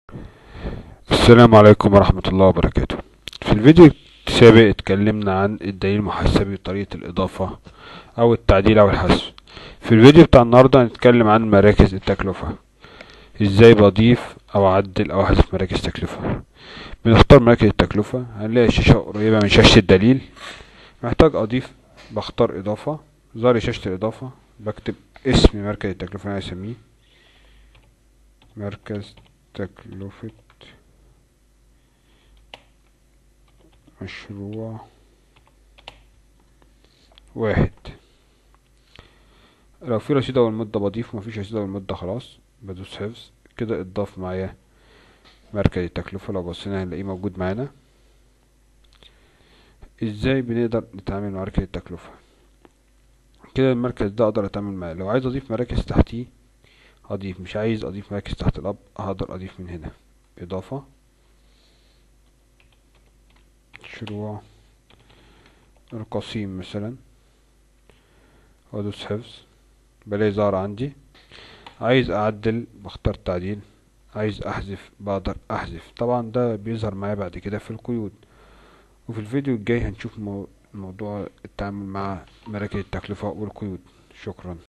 السلام عليكم ورحمة الله وبركاته. في الفيديو السابق اتكلمنا عن الدليل المحاسبي وطريقة الإضافة أو التعديل أو الحذف. في الفيديو بتاع النهاردة هنتكلم عن مراكز التكلفة، ازاي بضيف أو أعدل أو أحذف مراكز تكلفة. بنختار مراكز التكلفة، هنلاقي الشاشة قريبة من شاشة الدليل. محتاج أضيف، بختار إضافة، ظهر شاشة الإضافة، بكتب اسم مركز التكلفة اللي أنا هسميه مركز تكلفة مشروع واحد. لو في رصيد اول مدة بضيف، مفيش رصيد اول مدة خلاص بدوس حفظ. كده اتضاف معايا مركز التكلفة، لو بصينا هنلاقيه موجود معانا. ازاي بنقدر نتعامل مع مركز التكلفة؟ كده المركز ده اقدر اتعامل معاه. لو عايز اضيف مراكز تحتيه هضيف، مش عايز اضيف مراكز تحت الاب هقدر اضيف من هنا. اضافة مشروع القصيم مثلا، وادوس حفظ، بلاقي ظهر عندي. عايز اعدل بختار تعديل، عايز احذف بقدر احذف. طبعا ده بيظهر معايا بعد كده في القيود. وفي الفيديو الجاي هنشوف موضوع التعامل مع مراكز التكلفة والقيود. شكرا.